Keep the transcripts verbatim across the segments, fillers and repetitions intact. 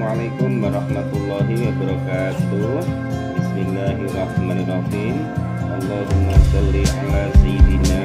Assalamualaikum warahmatullahi wabarakatuh. Bismillahirrahmanirrahim. Allahumma sholli ala sayyidina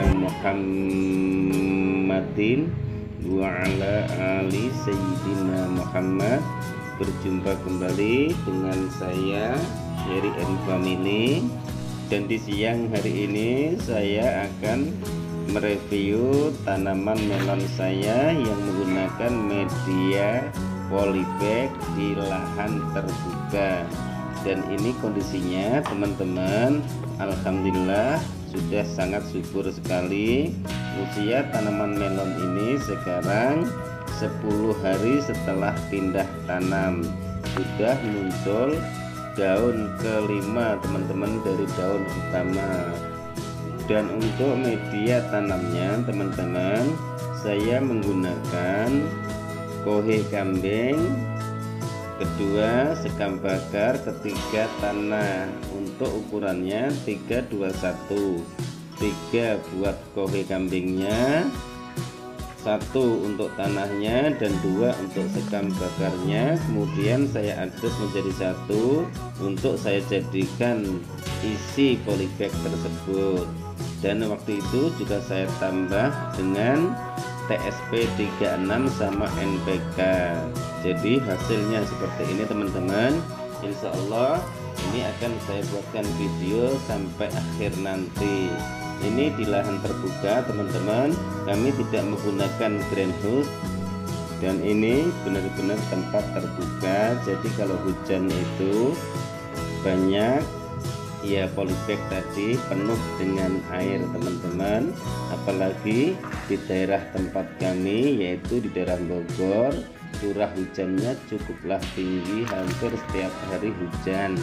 Muhammadin wa ala ali sayyidina Muhammad. Berjumpa kembali dengan saya Heri and Family, dan di siang hari ini saya akan mereview tanaman melon saya yang menggunakan media polybag di lahan terbuka. Dan ini kondisinya teman-teman, alhamdulillah sudah sangat subur sekali. Usia tanaman melon ini sekarang sepuluh hari setelah pindah tanam, sudah muncul daun kelima teman-teman dari daun utama. Dan untuk media tanamnya teman-teman, saya menggunakan kohe kambing, kedua sekam bakar, ketiga tanah. Untuk ukurannya tiga dua satu, tiga buat kohe kambingnya, satu untuk tanahnya, dan dua untuk sekam bakarnya. Kemudian saya aduk menjadi satu untuk saya jadikan isi polybag tersebut. Dan waktu itu juga saya tambah dengan T S P tiga enam sama N P K. Jadi hasilnya seperti ini teman-teman. Insya Allah ini akan saya buatkan video sampai akhir nanti. Ini di lahan terbuka teman-teman, kami tidak menggunakan greenhouse, dan ini benar-benar tempat terbuka. Jadi kalau hujan itu banyak, ya polybag tadi penuh dengan air teman-teman. Apalagi di daerah tempat kami, yaitu di daerah Bogor, curah hujannya cukuplah tinggi, hampir setiap hari hujan.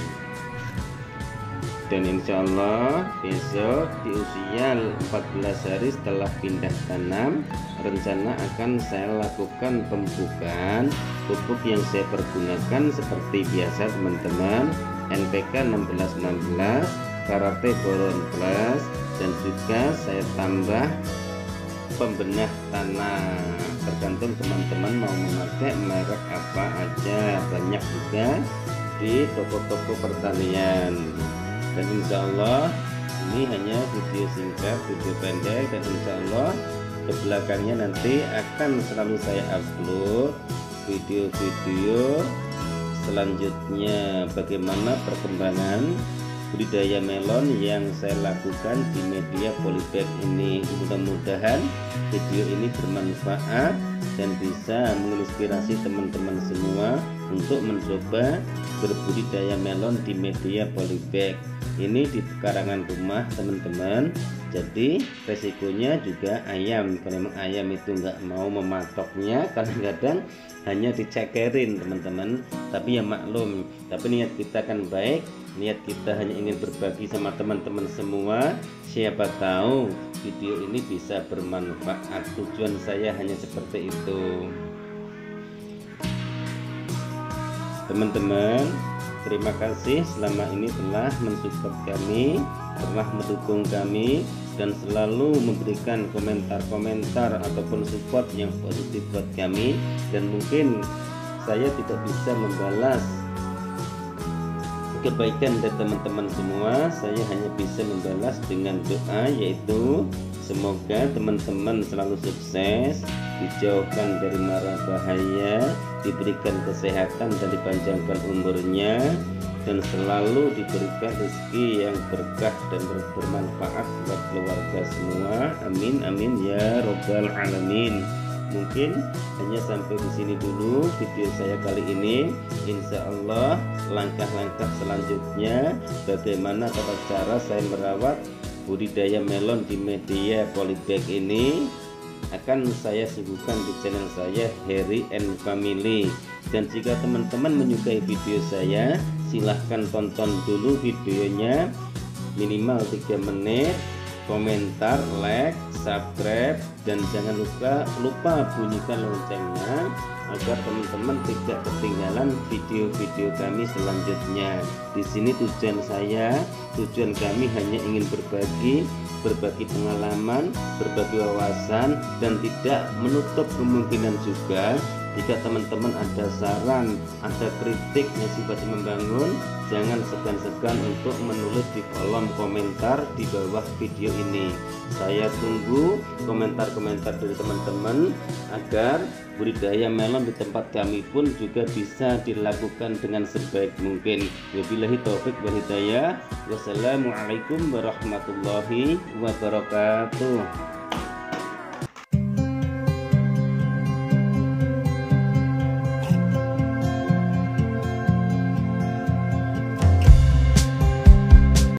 Dan insya Allah besok di usia empat belas hari setelah pindah tanam, rencana akan saya lakukan pembukaan. Pupuk yang saya pergunakan seperti biasa teman-teman, N P K enam belas enam belas, Karate Boron Plus, dan juga saya tambah pembenah tanah. Tergantung teman-teman mau memakai merek apa aja, banyak juga di toko-toko pertanian. Dan insya Allah ini hanya video singkat, video pendek, dan insya Allah ke belakangnya nanti akan selalu saya upload video-video selanjutnya bagaimana perkembangan budidaya melon yang saya lakukan di media polybag ini. Mudah-mudahan video ini bermanfaat dan bisa menginspirasi teman-teman semua untuk mencoba berbudidaya melon di media polybag. Ini di pekarangan rumah teman-teman, jadi resikonya juga ayam. Kalau memang ayam itu nggak mau mematoknya, kadang-kadang hanya dicekerin teman-teman, tapi ya maklum, tapi niat kita kan baik, niat kita hanya ingin berbagi sama teman-teman semua. Siapa tahu video ini bisa bermanfaat, tujuan saya hanya seperti itu teman-teman. Terima kasih selama ini telah mensupport kami, telah mendukung kami, dan selalu memberikan komentar-komentar ataupun support yang positif buat kami. Dan mungkin saya tidak bisa membalas kebaikan dari teman-teman semua, saya hanya bisa membalas dengan doa, yaitu semoga teman-teman selalu sukses, dijauhkan dari mara bahaya, diberikan kesehatan dan dipanjangkan umurnya, dan selalu diberikan rezeki yang berkah dan bermanfaat buat keluarga semua. Amin amin ya robbal alamin. Mungkin hanya sampai di sini dulu video saya kali ini. Insya Allah langkah-langkah selanjutnya bagaimana tata cara saya merawat budidaya melon di media polybag ini akan saya sibukkan di channel saya Heri and Family. Dan jika teman-teman menyukai video saya, silahkan tonton dulu videonya minimal tiga menit, komentar, like, subscribe, dan jangan lupa lupa bunyikan loncengnya agar teman-teman tidak ketinggalan video-video kami selanjutnya. Di sini tujuan saya, tujuan kami hanya ingin berbagi, berbagi pengalaman, berbagi wawasan, dan tidak menutup kemungkinan juga Jika teman-teman ada saran, ada kritik yang sifatnya membangun, jangan segan-segan untuk menulis di kolom komentar di bawah video ini. Saya tunggu komentar-komentar dari teman-teman agar budidaya melon di tempat kami pun juga bisa dilakukan dengan sebaik mungkin. Wabillahi taufik wal hidayah. Wassalamualaikum warahmatullahi wabarakatuh.